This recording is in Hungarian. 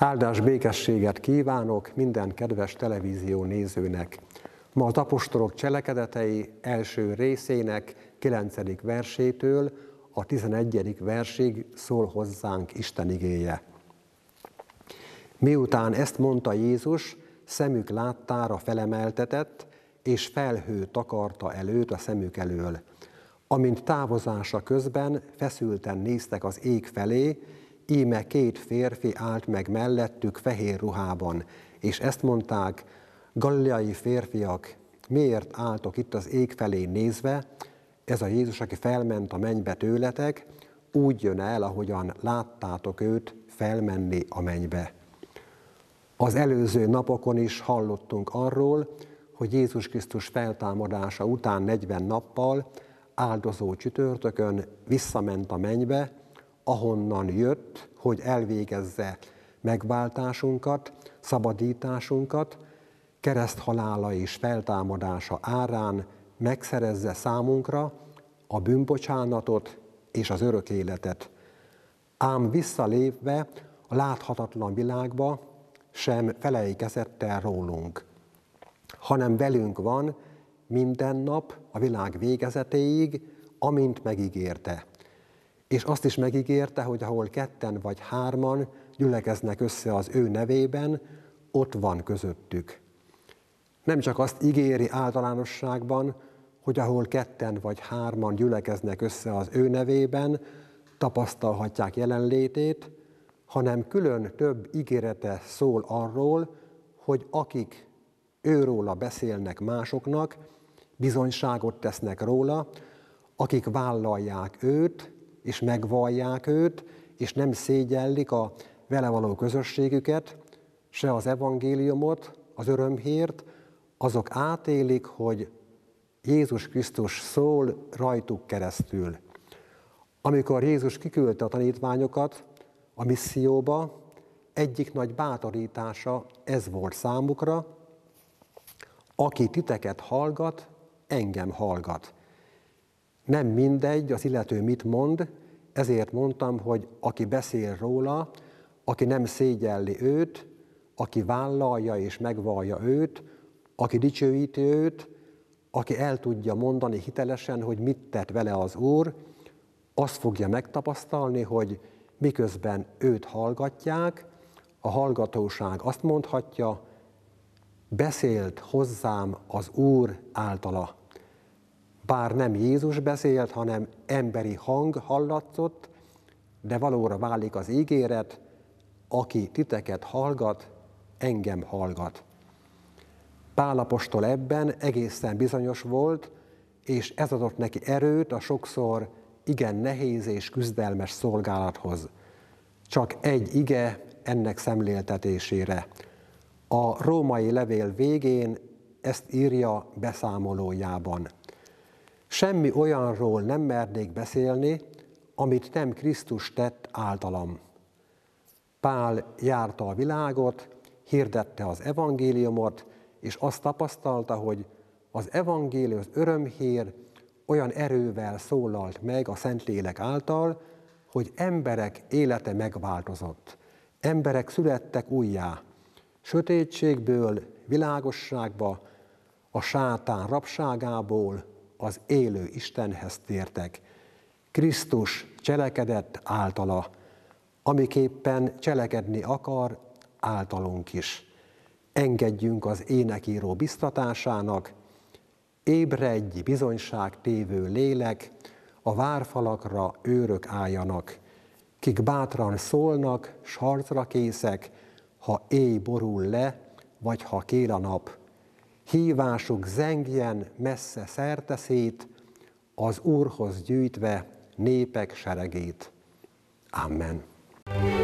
Áldás békességet kívánok minden kedves televízió nézőnek. Ma az apostolok cselekedetei első részének 9. versétől a 11. versig szól hozzánk Isten igéje. Miután ezt mondta Jézus, szemük láttára felemeltetett, és felhő takarta előtt a szemük elől. Amint távozása közben feszülten néztek az ég felé, íme 2 férfi állt meg mellettük fehér ruhában, és ezt mondták: galileai férfiak, miért álltok itt az ég felé nézve? Ez a Jézus, aki felment a mennybe tőletek, úgy jön el, ahogyan láttátok őt felmenni a mennybe. Az előző napokon is hallottunk arról, hogy Jézus Krisztus feltámadása után 40 nappal, áldozó csütörtökön visszament a mennybe, ahonnan jött, hogy elvégezze megváltásunkat, szabadításunkat, kereszthalála és feltámadása árán megszerezze számunkra a bűnbocsánatot és az örök életet. Ám visszalépve a láthatatlan világba sem felejtkezett el rólunk, hanem velünk van minden nap a világ végezetéig, amint megígérte. És azt is megígérte, hogy ahol 2 vagy 3 gyülekeznek össze az ő nevében, ott van közöttük. Nem csak azt ígéri általánosságban, hogy ahol 2 vagy 3 gyülekeznek össze az ő nevében, tapasztalhatják jelenlétét, hanem külön több ígérete szól arról, hogy akik őróla beszélnek másoknak, bizonyságot tesznek róla, akik vállalják őt, és megvallják őt, és nem szégyellik a vele való közösségüket, se az evangéliumot, az örömhírt, azok átélik, hogy Jézus Krisztus szól rajtuk keresztül. Amikor Jézus kiküldte a tanítványokat a misszióba, egyik nagy bátorítása ez volt számukra: aki titeket hallgat, engem hallgat. Nem mindegy az illető mit mond, ezért mondtam, hogy aki beszél róla, aki nem szégyelli őt, aki vállalja és megvallja őt, aki dicsőíti őt, aki el tudja mondani hitelesen, hogy mit tett vele az Úr, azt fogja megtapasztalni, hogy miközben őt hallgatják, a hallgatóság azt mondhatja: beszélt hozzám az Úr általa. Bár nem Jézus beszélt, hanem emberi hang hallatszott, de valóra válik az ígéret: aki titeket hallgat, engem hallgat. Pál apostol ebben egészen bizonyos volt, és ez adott neki erőt a sokszor igen nehéz és küzdelmes szolgálathoz. Csak egy ige ennek szemléltetésére. A római levél végén ezt írja beszámolójában: semmi olyanról nem mernék beszélni, amit nem Krisztus tett általam. Pál járta a világot, hirdette az evangéliumot, és azt tapasztalta, hogy az evangélium, az örömhír olyan erővel szólalt meg a Szentlélek által, hogy emberek élete megváltozott. Emberek születtek újjá. Sötétségből világosságba, a sátán rabságából az élő Istenhez tértek. Krisztus cselekedett általa, amiképpen cselekedni akar általunk is. Engedjünk az énekíró biztatásának: ébredj, bizonyságtévő lélek, a várfalakra őrök álljanak, kik bátran szólnak, s harcra készek, ha éj borul le, vagy ha kél a nap. Hívásuk zengjen messze szerte szét, az Úrhoz gyűjtve népek seregét. Amen.